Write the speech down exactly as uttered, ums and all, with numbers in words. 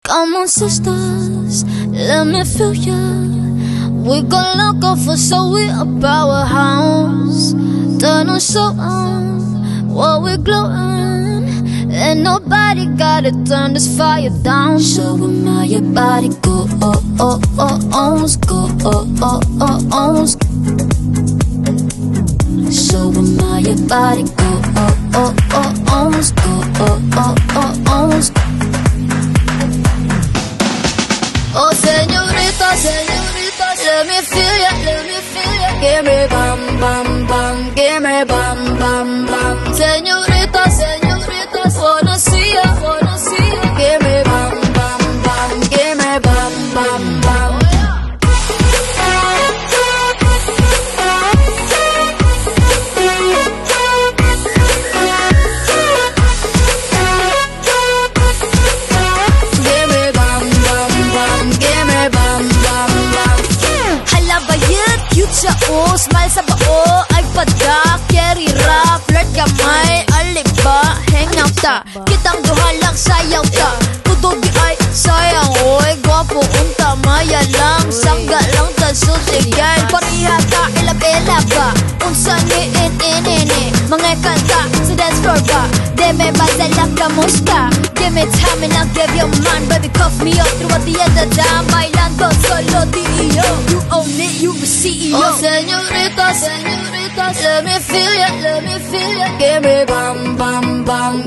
Come on, sisters, let me feel ya. We gon' lock off for so we a powerhouse. Turn on so on while we glowing. Ain't nobody gotta turn this fire down. Show 'em how your body go, oh, oh, oh, oh, go, oh, oh, oh, oh. Show 'em how your body go, oh, oh, oh, oh, go, oh, oh, oh, oh. Oh, señorita, señorita, let me feel ya, let me feel ya. Give me bam, bam, bam, give me bam, bam, bam. Señorita, señorita, wanna see ya, wanna see ya. Give me bam, bam, bam, give me bam, bam, bam. Oh, smile sa bao ay padak. Carry rap, flirt kamay, aliba, hang out ta. Kitang duha lang sayaw ta. Tudod di ay sayang, oy gwapo unta. Maya lang, sangga lang ta susigan. Pariha ta, ilabela ba? Unsa ni in-in-in-in mga kanta sa dance floor ba? Deme ba sila kamusta? Give me time and I'll give you mine. Baby, cuff me up throughout the end of time. Bailando solo D E O. You own it, you the C E O. Oh, señorita, señorita, let me feel ya, let me feel ya. Give me bam, bam, bam.